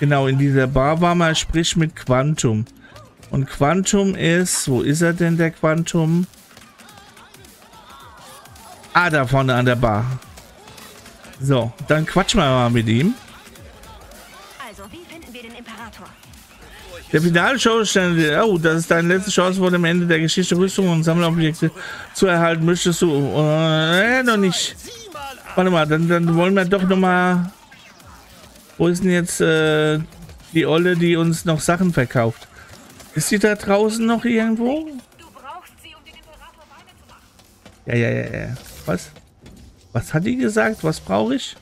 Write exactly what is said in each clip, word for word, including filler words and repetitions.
Genau, in dieser Bar war mal, sprich mit Quantum. Und Quantum ist, wo ist er denn, der Quantum? Ah, da vorne an der Bar. So, dann quatschen wir mal mit ihm. Also, wie finden wir den Imperator? Der Finalshow stand, oh, das ist deine letzte Chance vor dem Ende der Geschichte, Rüstungen und Sammelobjekte zu erhalten. Möchtest du, äh, noch nicht. Warte mal, dann, dann wollen wir doch noch mal. Wo ist denn jetzt äh, die Olle, die uns noch Sachen verkauft? Ist sie da draußen noch irgendwo? Du brauchst sie, um den Imperator weiterzumachen. Ja, ja, ja, ja. Was? Was hat die gesagt? Was brauche ich?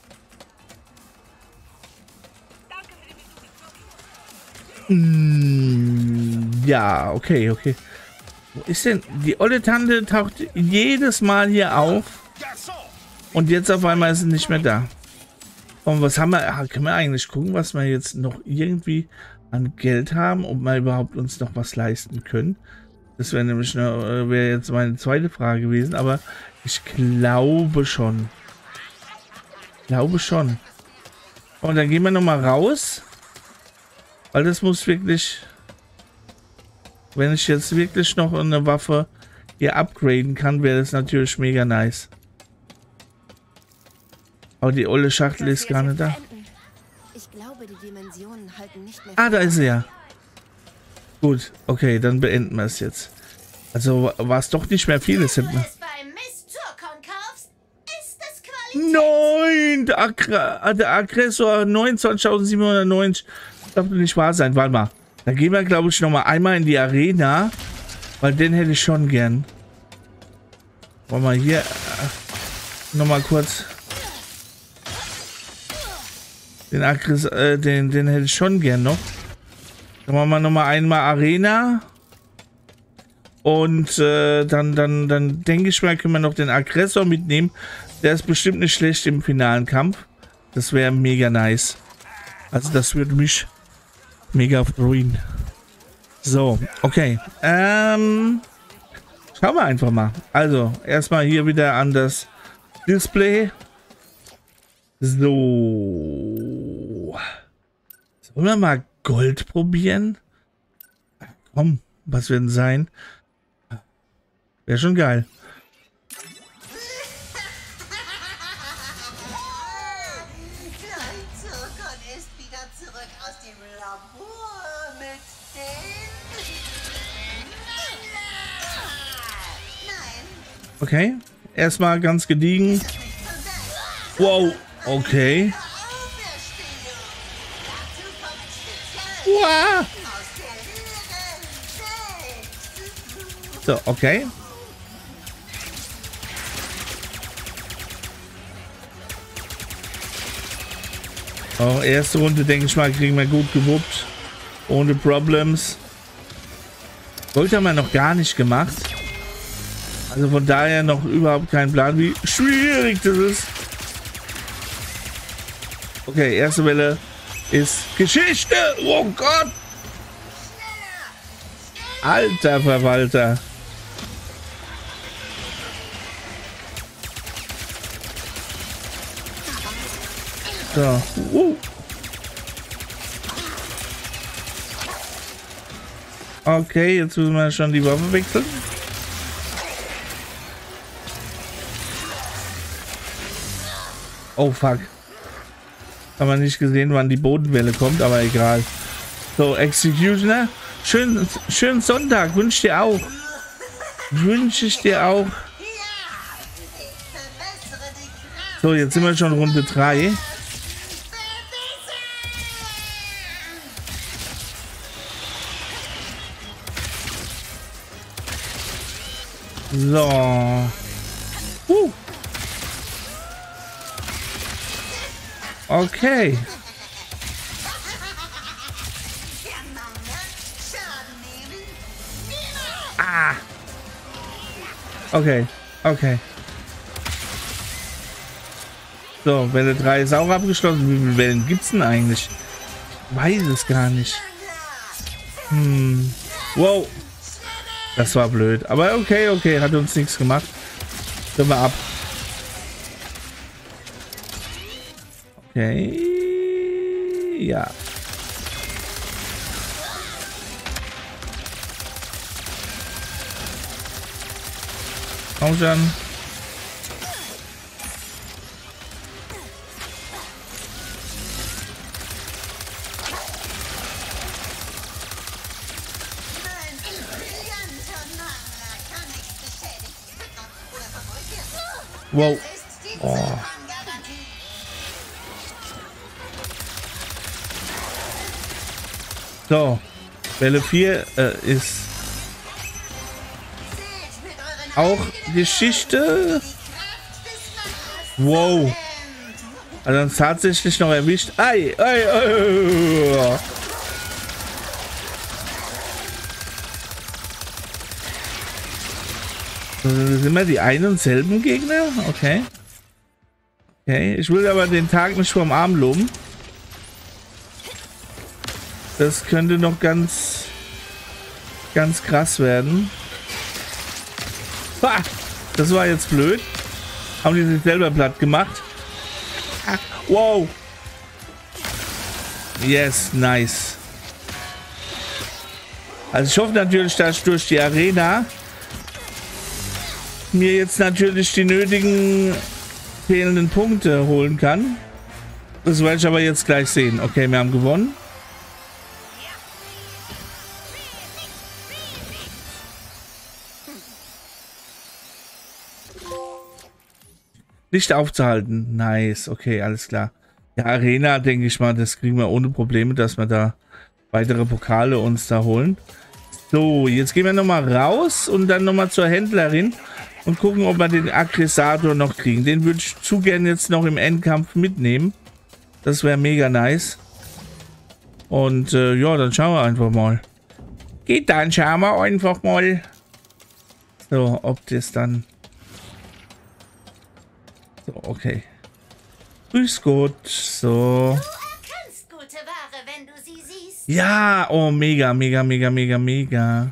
Danke für den Hm, ja, okay, okay. Wo ist denn? Die olle Tante taucht jedes Mal hier auf. Und jetzt auf einmal ist sie nicht mehr da. Und was haben wir? Ah, können wir eigentlich gucken, was wir jetzt noch irgendwie an Geld haben, ob wir überhaupt uns noch was leisten können? Das wäre nämlich eine, wäre jetzt meine zweite Frage gewesen, aber ich glaube schon. Glaube schon. Und dann gehen wir noch mal raus, weil das muss wirklich, wenn ich jetzt wirklich noch eine Waffe hier upgraden kann, wäre das natürlich mega nice. Aber die olle Schachtel ist gar nicht da. Ich glaube, die Dimensionen halten nicht mehr. Ah, da ist sie ja. Gut, okay, dann beenden wir es jetzt. Also war es doch nicht mehr vieles. Nein, der, Aggra der Aggressor neunundzwanzigtausendsiebenhundertneunzig. Das darf nicht wahr sein. Warte mal. Da gehen wir, glaube ich, noch mal einmal in die Arena. Weil den hätte ich schon gern. Wollen wir hier äh, noch mal kurz... Den Aggress äh, den, den hätte ich schon gern noch. Dann machen wir noch mal einmal Arena. Und äh, dann, dann, dann denke ich mal, können wir noch den Aggressor mitnehmen. Der ist bestimmt nicht schlecht im finalen Kampf. Das wäre mega nice. Also das würde mich mega freuen. So, okay. Ähm, schauen wir einfach mal. Also, erstmal hier wieder an das Display. So. Sollen wir mal Gold probieren? Komm, was wird denn sein? Wäre schon geil. ist wieder zurück aus dem Labor mit den... Nein. Okay, erstmal ganz gediegen. Wow, okay. Wow. So, okay. Oh, erste Runde, denke ich mal, kriegen wir gut gewuppt. Ohne Problems. Gold haben wir noch gar nicht gemacht. Also von daher noch überhaupt keinen Plan, wie schwierig das ist. Okay, erste Welle ist Geschichte. Oh Gott. Alter Verwalter. So. Uh. Okay, jetzt müssen wir schon die Waffe wechseln. Oh fuck. Haben wir nicht gesehen, wann die Bodenwelle kommt, aber egal. So, Executioner. Schön, schönen Sonntag. Wünsche dir auch. Wünsche ich dir auch. So, jetzt sind wir schon Runde drei. So. Uh. Okay. Ah. Okay. Okay. So, Welle drei ist auch abgeschlossen. Wie viele Wellen gibt es denn eigentlich? Ich weiß es gar nicht. Hm. Wow. Das war blöd. Aber okay, okay. Hat uns nichts gemacht. Sind wir ab. Okay. Ja. Komm schon. Wow. Oh. So. Welle vier äh, ist auch Geschichte. Wow. Also uns tatsächlich noch erwischt. Ei, ei, ei. Das sind immer die einen und selben Gegner? Okay. Okay, ich will aber den Tag nicht vom Arm loben. Das könnte noch ganz, ganz krass werden. Ha, das war jetzt blöd. Haben die sich selber platt gemacht. Ah, wow. Yes, nice. Also ich hoffe natürlich, dass ich durch die Arena mir jetzt natürlich die nötigen fehlenden Punkte holen kann. Das werde ich aber jetzt gleich sehen. Okay, wir haben gewonnen. Nicht aufzuhalten. Nice. Okay, alles klar. Ja, Arena, denke ich mal, das kriegen wir ohne Probleme, dass wir da weitere Pokale uns da holen. So, jetzt gehen wir nochmal raus und dann nochmal zur Händlerin und gucken, ob wir den Aggressator noch kriegen. Den würde ich zu gerne jetzt noch im Endkampf mitnehmen. Das wäre mega nice. Und äh, ja, dann schauen wir einfach mal. Geht dann, schauen wir einfach mal. So, ob das dann... So, okay. Grüß Gott. So. Du erkennst gute Ware, wenn du sie siehst. Ja, oh, mega, mega, mega, mega, mega.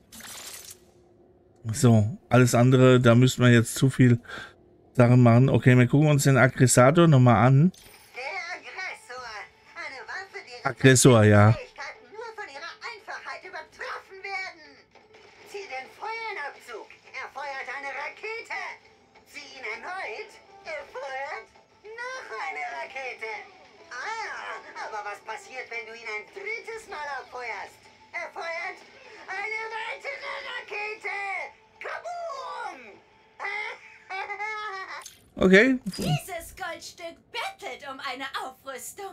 So, alles andere, da müssen wir jetzt zu viel Sachen machen. Okay, wir gucken uns den Aggressator nochmal an. Der Aggressor. Eine Waffe, deren Aggressor, ja. Fähigkeiten nur von ihrer Einfachheit übertroffen werden. Zieh den Feuernabzug. Er feuert eine Rakete. Zieh ihn erneut. Er feuert noch eine Rakete. Ah, aber was passiert, wenn du ihn ein drittes Mal abfeuerst? Er feuert eine weitere Rakete. Kaboom! Okay. Dieses Goldstück bettelt um eine Aufrüstung.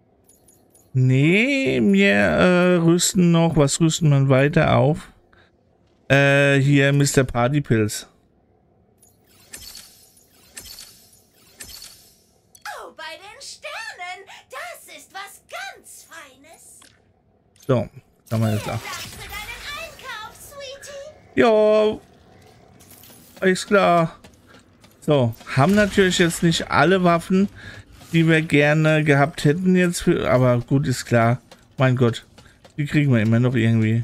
Nee, wir äh, rüsten noch. Was rüsten wir weiter auf? Äh, hier Mister Partypilz. Oh, bei den Sternen. Das ist was ganz Feines. So, haben wir jetzt auch. Dank für deinen Einkauf, Sweetie. Ja, ist klar. So, haben natürlich jetzt nicht alle Waffen, die wir gerne gehabt hätten jetzt, für, aber gut, ist klar. Mein Gott, die kriegen wir immer noch irgendwie.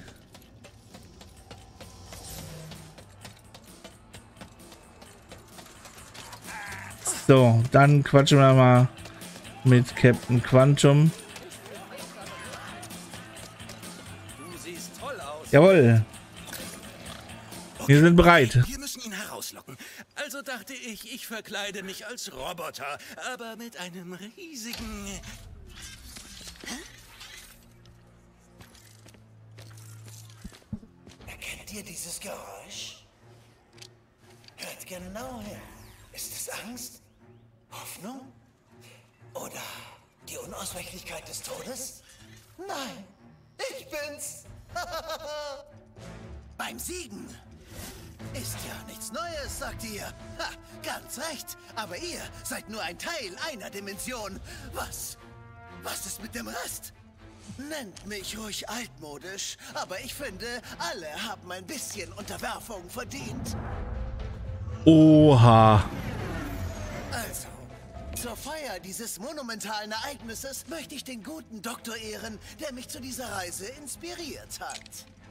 So, dann quatschen wir mal mit Captain Quantum. Du siehst toll aus. Jawohl. Wir sind bereit. Wir müssen ihn herauslocken. Also dachte ich, ich verkleide mich als Roboter, aber mit einem riesigen... Erkennt ihr dieses Geräusch? Hört genau hin. Ist es Angst? Hoffnung? Oder die Unausweichlichkeit des Todes? Nein, ich bin's. Beim Siegen. Ist ja nichts Neues, sagt ihr. Ha, ganz recht. Aber ihr seid nur ein Teil einer Dimension. Was? Was ist mit dem Rest? Nennt mich ruhig altmodisch, aber ich finde, alle haben ein bisschen Unterwerfung verdient. Oha. Also, zur Feier dieses monumentalen Ereignisses möchte ich den guten Doktor ehren, der mich zu dieser Reise inspiriert hat.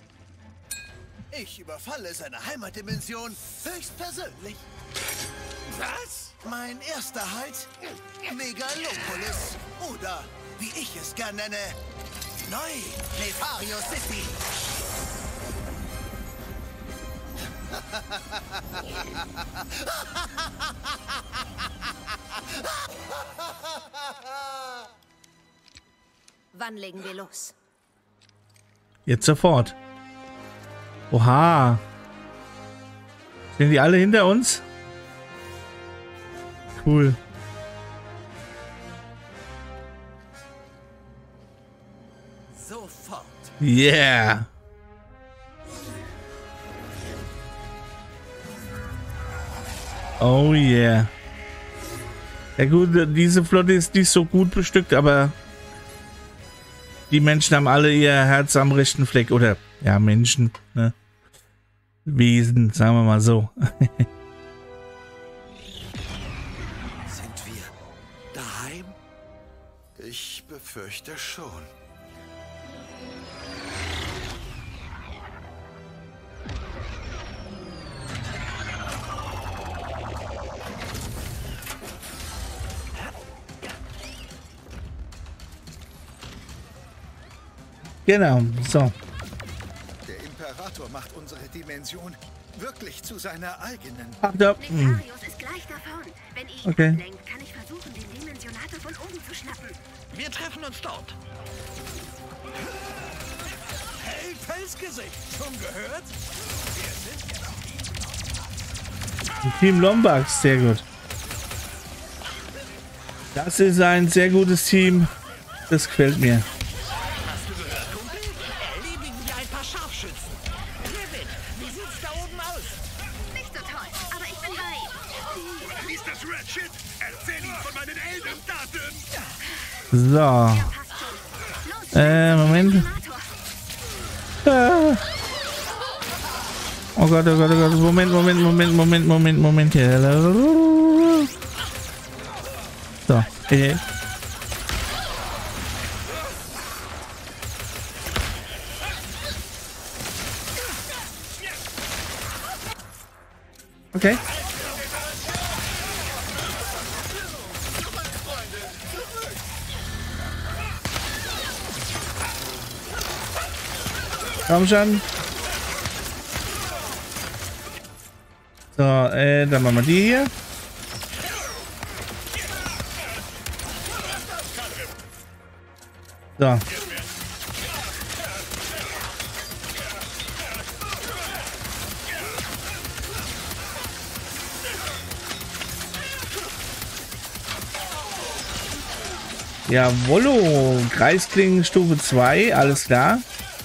Ich überfalle seine Heimatdimension höchstpersönlich. Was? Mein erster Halt? Megalopolis. Oder, wie ich es gern nenne, Neu Nefario City. Wann legen wir los? Jetzt sofort. Oha. Stehen die alle hinter uns? Cool. Sofort. Yeah. Oh yeah. Ja gut, diese Flotte ist nicht so gut bestückt, aber die Menschen haben alle ihr Herz am rechten Fleck. Oder, ja, Menschen, ne? Wesen, sagen wir mal so. Sind wir daheim? Ich befürchte schon. Genau, so. Der Imperator macht unsere Dimension wirklich zu seiner eigenen. Ach, da. Hm. Nectarius ist gleich da vorn. Wenn ihr ihn Okay. ablenkt, kann ich versuchen, den Dimensionator von oben zu schnappen. Wir treffen uns dort. Hey, Felsgesicht, schon gehört? Team Lombax, sehr gut. Das ist ein sehr gutes Team. Das gefällt mir. Hast du gehört, Kumpel? Erledigen wir ein paar Scharfschützen. Kevin, wie sieht's da oben aus? Nicht so toll, aber ich bin bei. Lies das Ratchet? Erzähl ihm von meinen Elterndaten! So. Passt schon. Los, Äh, Moment. Dimensionator. Ah. Oh Gott, oh Gott, oh Gott. Moment, Moment, Moment, Moment, Moment, Moment. So. Äh. Okay. Komm schon. So, äh, dann machen wir die hier. So. Jawollo, Kreisklingen Stufe zwei, alles klar.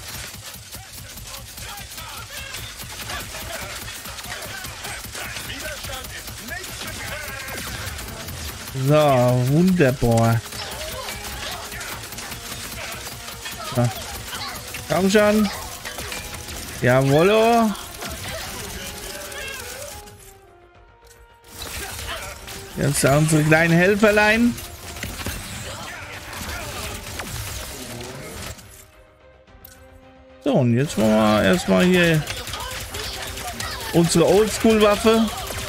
So, wunderbar. So. Komm schon. Jawollo. Jetzt unsere kleinen Helferlein. So, und jetzt machen wir erstmal hier unsere Oldschool-Waffe.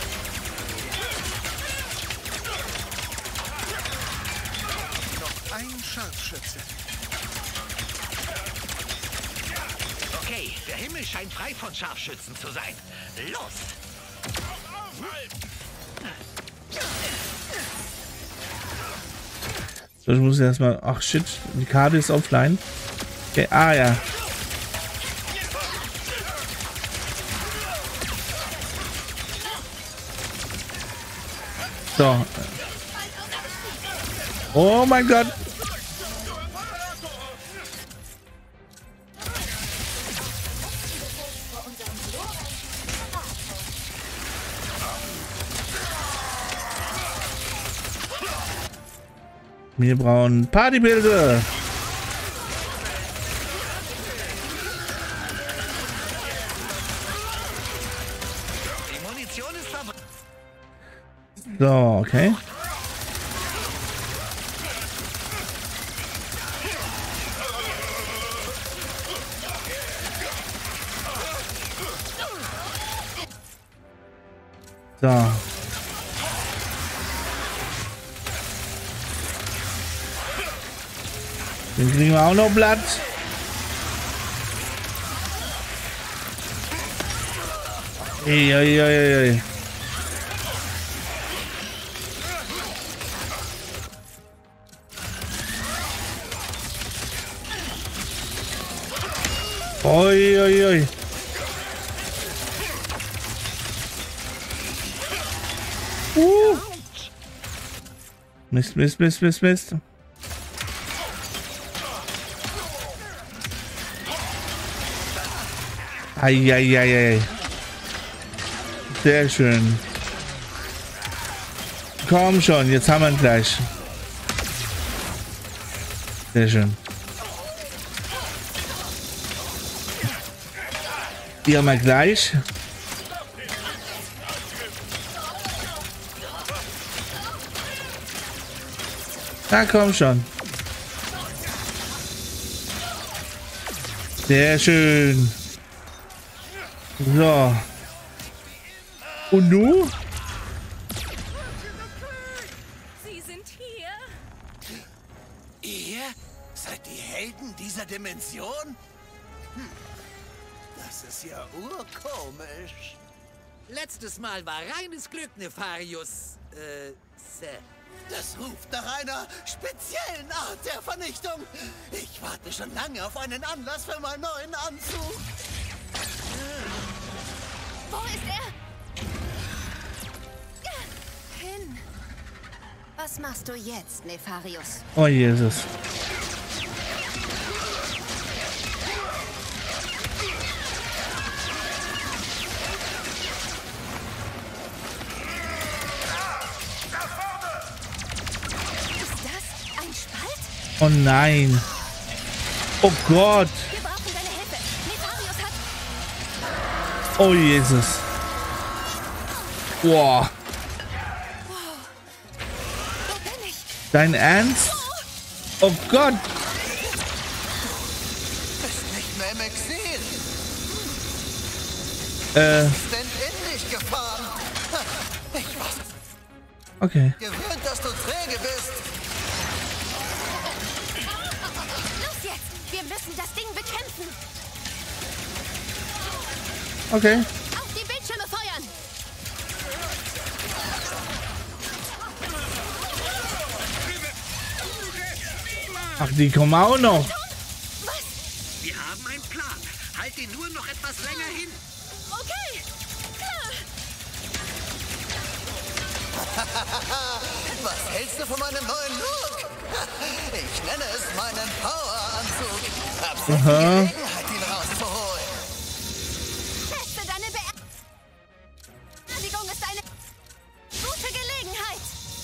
Ein Scharfschütze. Okay, der Himmel scheint frei von Scharfschützen zu sein. Los! So, ich muss erstmal. Ach shit, die Karte ist offline. Okay, ah ja. So. Oh mein Gott. Wir brauchen Partybilder. Die Munition ist verbrannt. So, okay. So. Den kriegen wir auch noch Blatt. Ey, ey, ey, ey. Oi, oi, oi. Uh. Mist, Mist, Mist, Mist, Mist. Eieiei. Sehr schön. Komm schon, jetzt haben wir ihn gleich. Sehr schön. Die haben wir gleich. Na komm schon. Sehr schön. So. Und du? Sie sind hier. Ihr seid die Helden dieser Dimension? Hm. Das ist ja urkomisch. Letztes Mal war reines Glück, Nefarius. Äh, Sir. Das ruft nach einer speziellen Art der Vernichtung. Ich warte schon lange auf einen Anlass für meinen neuen Anzug. Wo ist er? Hin. Was machst du jetzt, Nefarius? Oh Jesus. Oh nein. Oh Gott. Wir brauchen deine Hilfe. Nefarius hat... Oh Jesus. Boah. Wo bin ich? Dein Ernst? Oh Gott. Bist nicht mehr im Exil. Äh. Sind in dich gefahren. Ich war Okay. gewöhnt, dass du träge bist. Los jetzt! Wir müssen das Ding bekämpfen! Okay. Auf die Bildschirme feuern! Ach, die kommen auch noch. Was? Wir haben einen Plan. Halt ihn nur noch etwas länger hin. Okay! Klar! Was hältst du von meinem neuen Look? Ich nenne es meinen Poweranzug. Hab sehr viel Aha. Gelegenheit, ihn rauszuholen. Teste deine Beerdigung ist eine gute Gelegenheit!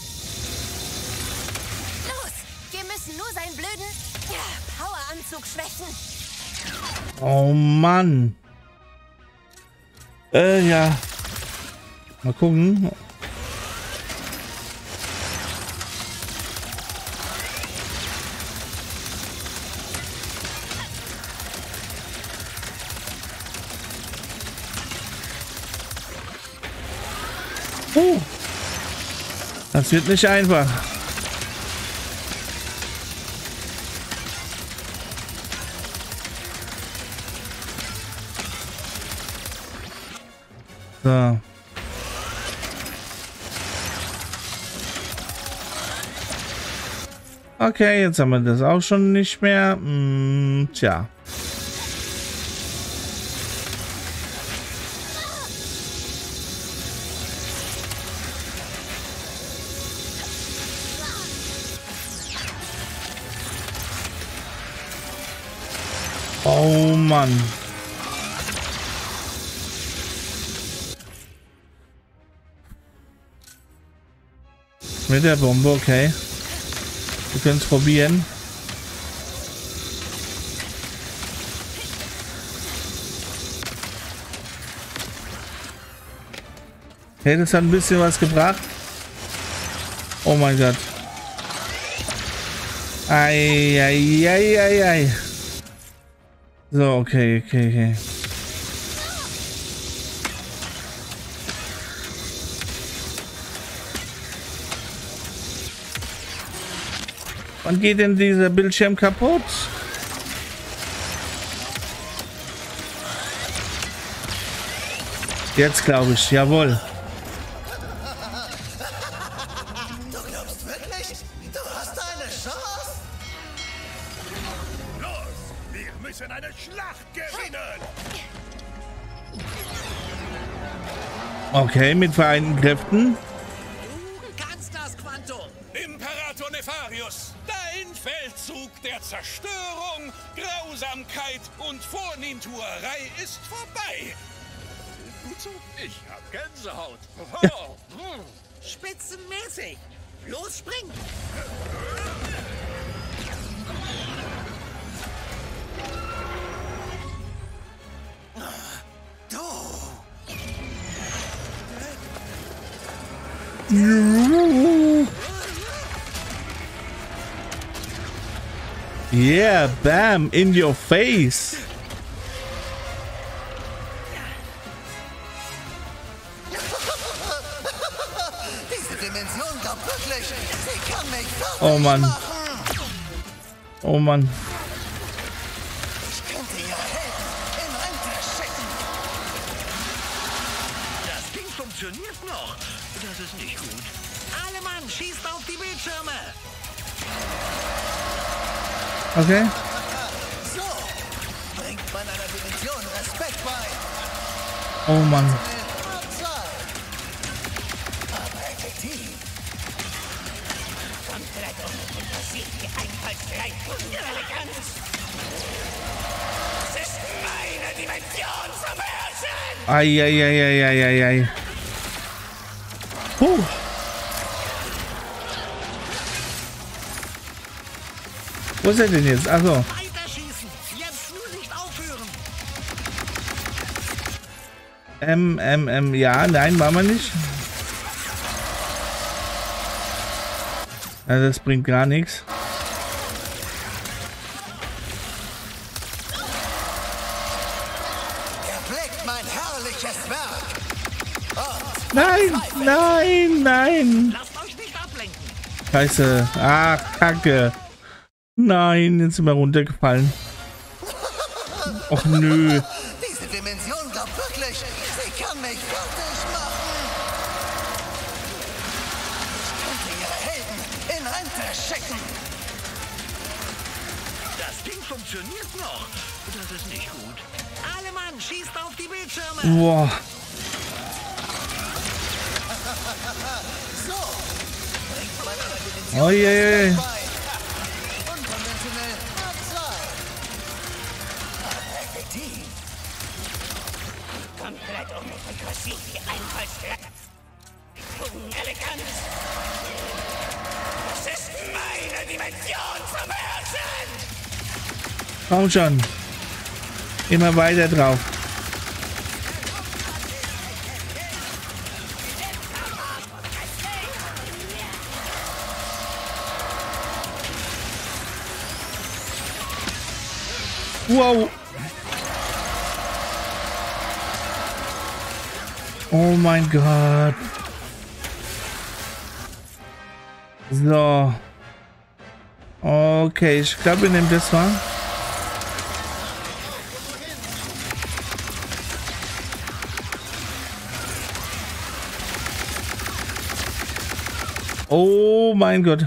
Los! Wir müssen nur seinen blöden ja, Poweranzug schwächen! Oh Mann. Äh, ja. Mal gucken. Oh. Das wird nicht einfach. So. Okay, jetzt haben wir das auch schon nicht mehr. Hm, tja. Oh Mann. Mit der Bombe, okay. Wir können es probieren. Okay, das hat ein bisschen was gebracht. Oh mein Gott. Ei, ei, ei, ei, ei. So, okay, okay, okay. Wann geht denn dieser Bildschirm kaputt? Jetzt glaube ich, jawohl. Du glaubst wirklich, du hast eine Chance? Los, wir müssen eine Schlacht gewinnen. Okay, mit vereinten Kräften. Du kannst das, Quantum. Imperator Nefarius, dein Feldzug der Zerstörung, Grausamkeit und Vornehmtuerei ist vorbei. Gut so, ich hab Gänsehaut. Oh. Spitzenmäßig. Los, spring. Yeah, bam, in your face. Diese Dimension glaubt wirklich, sie kann mich fertig Oh Mann. machen. Oh Mann. Ich könnte ihre Helden in Rente schicken. Das Ding funktioniert noch. Das ist nicht gut. Alle Mann, schießt auf die Bildschirme. Okay. So bringt man einer Dimension Respekt bei. Oh Mann. Abzeit. Aber effektiv. Das ist meine Dimension zum Beherrschen. Eieieiei. Puh. Wo ist er denn jetzt? Achso. Weiterschießen. Jetzt nur nicht aufhören. M, M, M. Ja, nein, machen wir nicht. Ja, das bringt gar nichts. Erblickt mein herrliches Werk. Und Nein, nein, nein. Lasst euch nicht ablenken. Scheiße. Ah, Kacke. Nein, jetzt sind wir runtergefallen. Och nö. diese Dimension glaubt wirklich, sie kann mich fertig machen. Ich könnte ihre Helden in Rente schicken. Das Ding funktioniert noch. Das ist nicht gut. Alle Mann, schießt auf die Bildschirme. Boah. So bringt man einer Dimension Oh je, je. Respekt bei. Unkonventionell Abzeit. Aber effektiv. Komplett unaggressiv wie Einfallsstärke. Elegant. Das ist meine Dimension zum Beherrschen. Komm schon. Immer weiter drauf. Wow. Oh mein Gott. So. Okay, ich glaube, wir nehmen das mal. Oh mein Gott.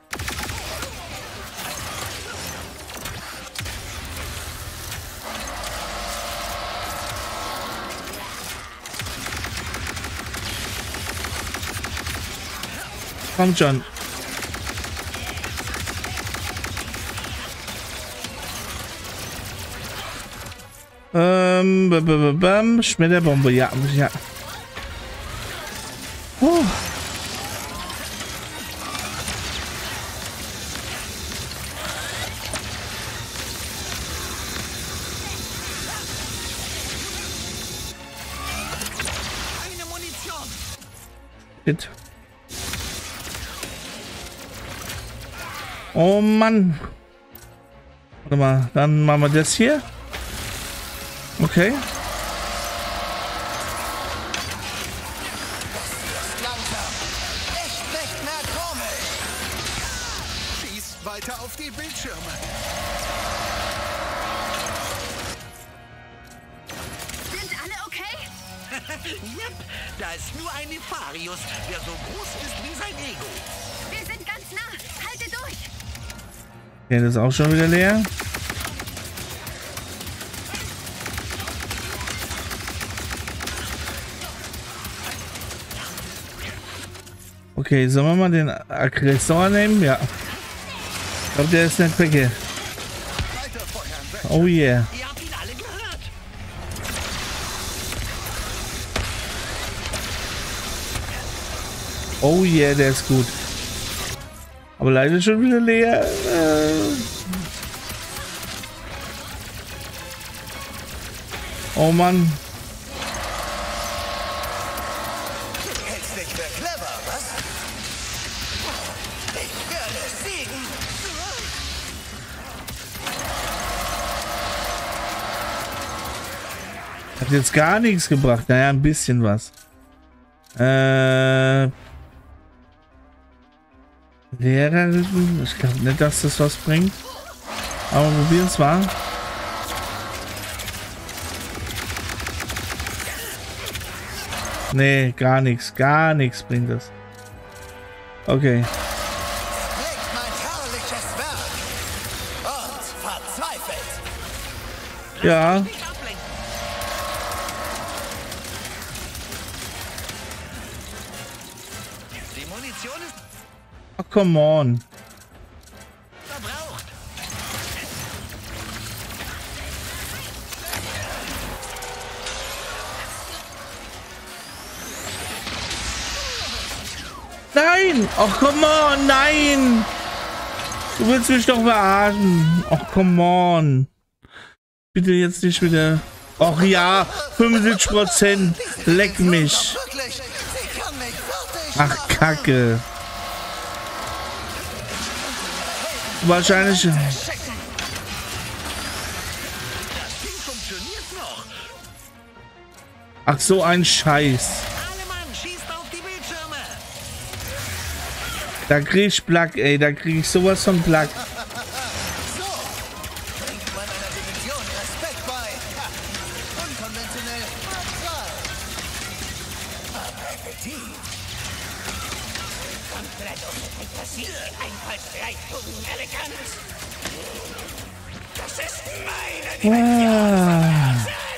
Kommt schon. Ähm, bam, bam, bam. Schmetterbombe, ja, ja. Huh. Keine Munition. Shit. Oh Mann. Warte mal, dann machen wir das hier. Okay. Langsam. Echt nicht mehr komisch. Schießt weiter auf die Bildschirme. Sind alle okay? Yep, da ist nur ein Nefarius, der so groß ist wie sein Ego. Wir sind ganz nah. Halte durch. Okay, das ist auch schon wieder leer. Okay, sollen wir mal den Aggressor nehmen? Ja. Ich glaube, der ist nicht weg. Oh yeah. Ihr habt ihn alle gehört. Oh yeah, der ist gut. Aber leider schon wieder leer. Oh Mann. Hältst dich für clever, was? Ich werde siegen. Hat jetzt gar nichts gebracht. Naja, ein bisschen was. Äh... Lehrer, ich glaube nicht, dass das was bringt. Aber probieren es mal. Nee, gar nichts. Gar nichts bringt das. Okay. Legt mein herrliches Werk und verzweifelt. Ja. Nicht ablenken. Die Munition ist Oh, come on. verbraucht. Nein! Oh, come on! Nein! Du willst mich doch verarschen. Oh, come on. Bitte jetzt nicht wieder. Och ja, fünfundsiebzig Prozent. Leck mich. Wirklich, sie kann mich fertig. Ach, Kacke. Wahrscheinlich. Das Ding funktioniert noch. Ach, so ein Scheiß. Alle Mann, schießt auf die Bildschirme. Da krieg ich Plack, ey. Da krieg ich sowas von Plack. So bringt man einer Dimension Respekt bei. Ha. Unkonventionell. Neutral. Appetit. Komplett ohne Fantasie, einfallsreich, elegant. Das ist meine Dimension. Ah.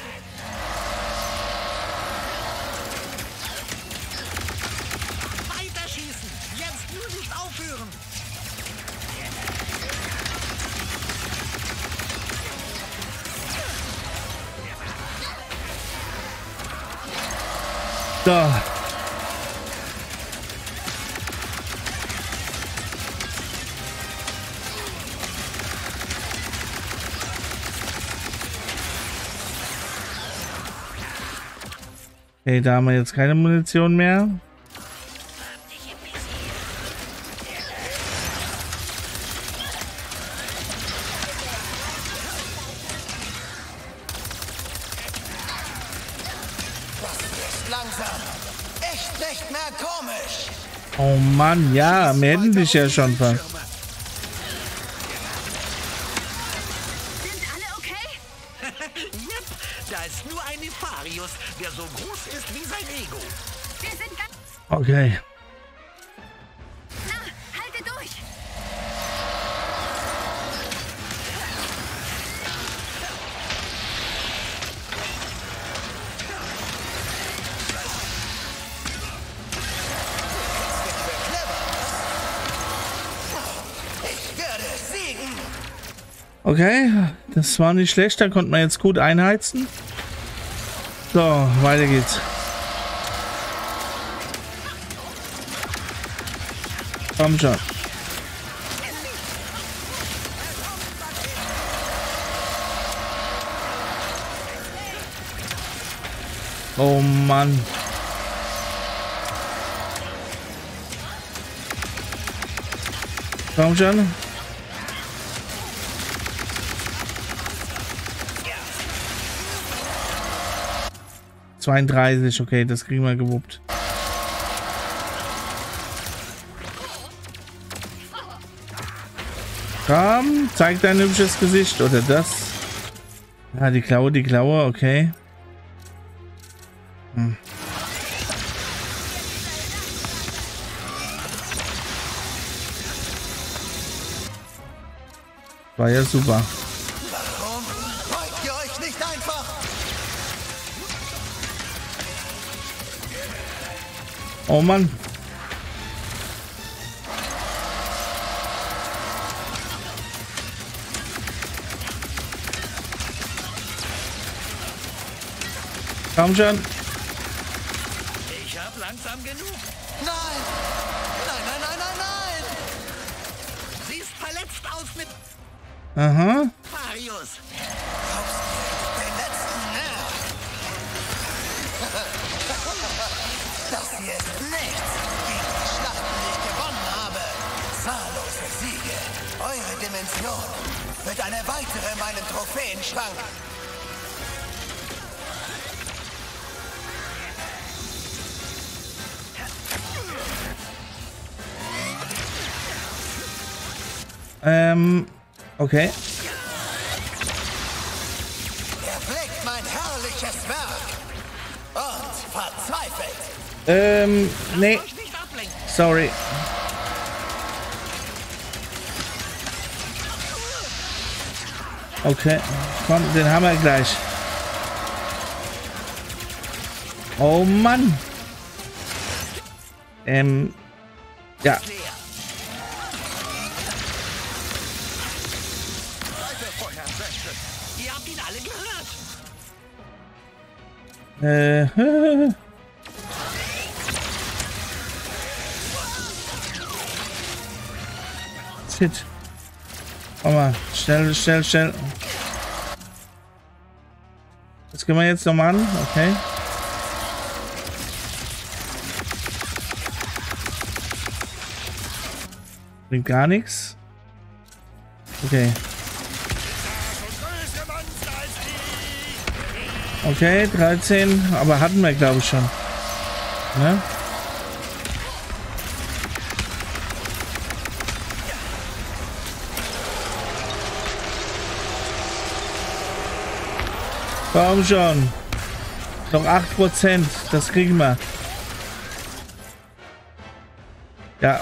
Weiter schießen. Jetzt nur nicht aufhören. So. Okay, da haben wir jetzt keine Munition mehr. Das ist langsam. Echt nicht mehr komisch. Oh Mann, ja, wir hätten dich ja schon fast. Sind alle okay? Yep, da ist nur ein Nefarius, der so groß ist wie sein Ego. Wir sind ganz Okay. nah. Halte durch. Ich werde siegen. Okay, das war nicht schlecht, da konnte man jetzt gut einheizen. So, weiter geht's. Komm schon. Oh Mann. Komm schon. zweiunddreißig, okay, das kriegen wir gewuppt. Komm, zeig dein hübsches Gesicht oder das. Ja, die Klaue, die Klaue, okay. Hm. War ja super. Warum beugt ihr euch nicht einfach? Oh Mann. Komm schon. Ich hab langsam genug. Nein! Nein, nein, nein, nein, nein! Siehst verletzt aus mit Den Aha. letzten Nerv! Das hier ist nichts gegen die Schlachten, die ich gewonnen habe. Zahllose Siege. Eure Dimension wird eine weitere in meinem Trophäenschrank. Ähm, okay. Erblickt mein herrliches Werk und verzweifelt. Ähm, nee, euch nicht ablenken. sorry. Okay, komm, den haben wir gleich. Oh Mann. Ähm, ja. Ihr habt ihn alle Äh, gehört. Shit. Komm mal, schnell, schnell, schnell. Das gehen wir jetzt nochmal an, okay. Bringt gar nichts. Okay. Okay, dreizehn, aber hatten wir, glaube ich, schon. Ne? Komm schon. Noch acht Prozent. Das kriegen wir. Ja.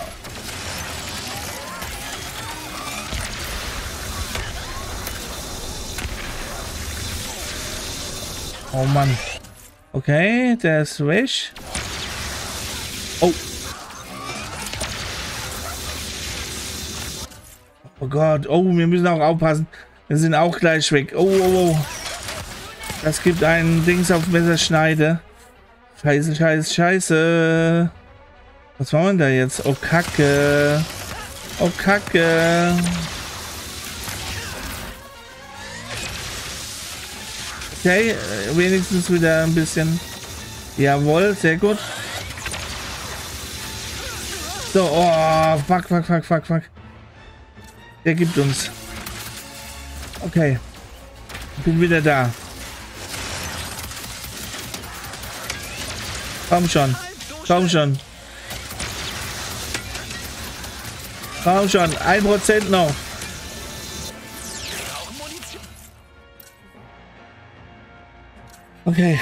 Oh Mann. Okay, der ist weg. Oh. Oh Gott. Oh, wir müssen auch aufpassen. Wir sind auch gleich weg. Oh, oh, oh. Das gibt einen Dings auf Messerschneide. Scheiße, scheiße, scheiße. Was machen wir da jetzt? Oh, Kacke. Oh, Kacke. Okay, wenigstens wieder ein bisschen. Jawohl, sehr gut. So, oh, fuck, fuck, fuck, fuck, fuck. Der gibt uns. Okay. Bin wieder da. Komm schon. Komm schon. Komm schon. Ein Prozent noch. Okay.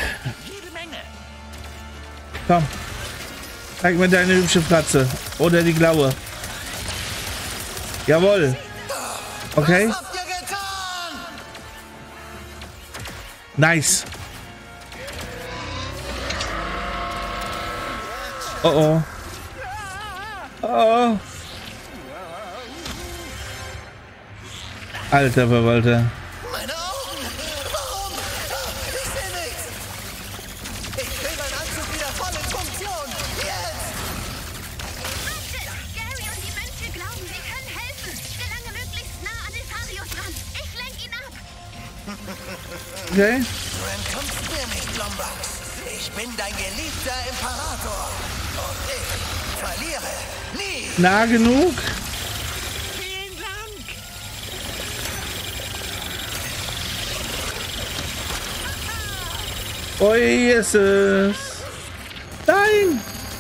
Komm. Zeig mir deine hübsche Fratze. Oder die Klaue. Jawohl. Okay. Was habt ihr getan? Nice. Oh oh. Oh. Alter Verwalter. Meine Augen! Warum? Ich sehe nichts! Ich will meinen Anzug wieder voll in Funktion! Jetzt! Wartet! Gary und die Mönche glauben, sie können helfen. Gelange möglichst nah an Nefarius ran. Ich lenk ihn ab. Okay. Du entkommst mir nicht, Lombax. Ich bin dein geliebter Imperator. Und ich verliere nie. Nah genug. Vielen Dank. Oh, Jesus. Nein.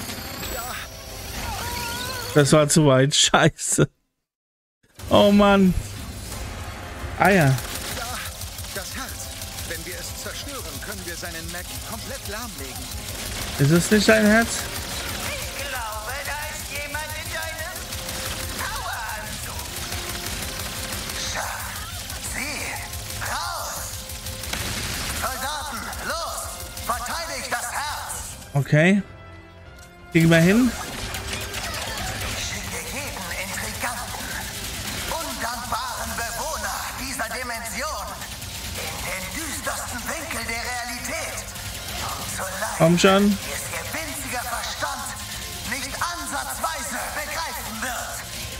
Das war zu weit. Scheiße. Oh Mann. Ah ja. Das Herz. Wenn wir es zerstören, können wir wir seinen Mac komplett lahmlegen. Ist es nicht dein Herz? Ich glaube, da ist jemand in deinem Poweranzug. Schau, sieh, raus! Soldaten, los! Verteidigt das Herz! Okay. Kriegen wir hin. Ich schicke jeden Intriganten, undankbaren Bewohner dieser Dimension in den düstersten Winkel der Realität. Um zu leiden, Komm schon. wie es ihr winziger Verstand nicht ansatzweise begreifen wird.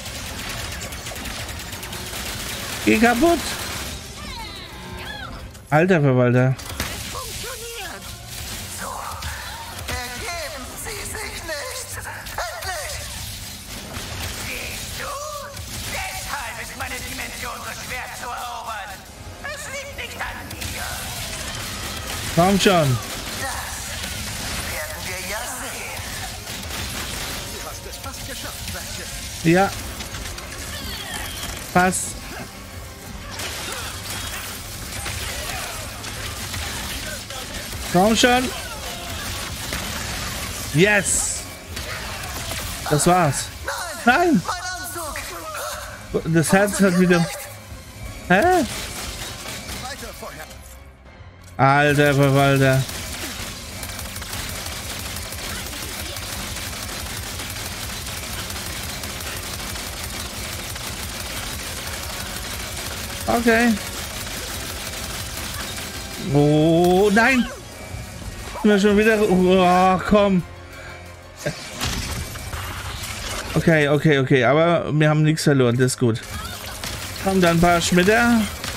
Geh kaputt. Alter Verwalter. Funktioniert. So, ergeben Sie sich nicht. Endlich! Siehst du? Deshalb ist meine Dimension so schwer zu erobern. Es liegt nicht an mir. Komm schon. Das werden wir ja sehen. Du hast es fast geschafft, Mädchen. Ja. Pass. Komm schon. Yes. Das war's. Nein. Mein Anzug! Das Herz hat wieder... Hä? Weiter Feuer. Alter Verwalter. Okay. Oh, nein. Sind wir schon wieder... Oh, komm. Okay, okay, okay. Aber wir haben nichts verloren. Das ist gut. Kommen dann ein paar Schmitter.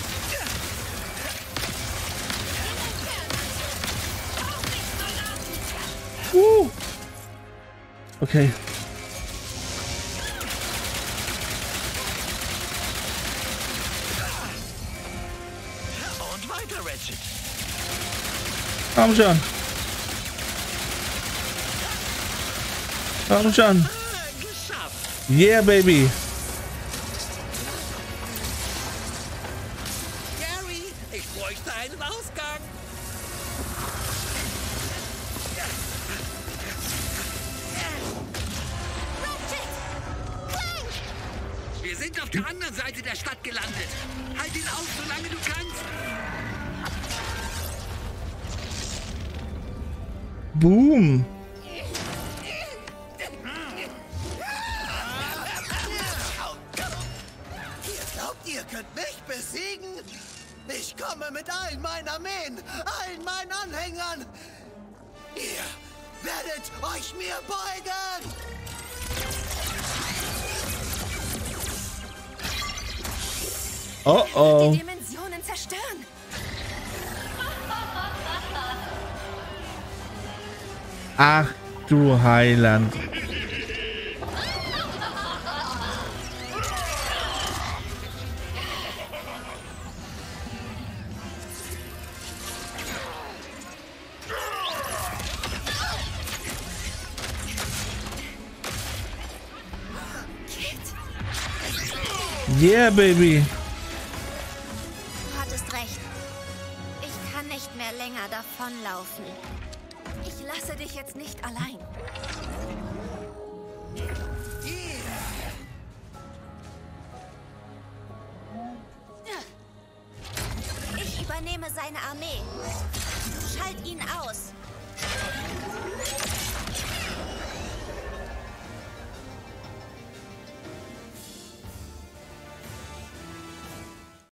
Uh. Okay. Und weiter, Ratchet. Komm schon. Komm schon. Ah, geschafft. Yeah, baby. Gary, ich bräuchte einen Ausgang. Wir sind auf der anderen Seite der Stadt gelandet. Halt ihn auf, solange du kannst. Boom. Ihr glaubt, ihr könnt mich besiegen? Ich komme mit all meinen Armeen, allen meinen Anhängern. Ihr werdet euch mir beugen. Oh oh. Die Dimensionen zerstören. Ach du Heiland. Yeah, baby. Du hattest recht. Ich kann nicht mehr länger davonlaufen. Ich lasse dich jetzt nicht allein. Ich übernehme seine Armee. Schalt ihn aus.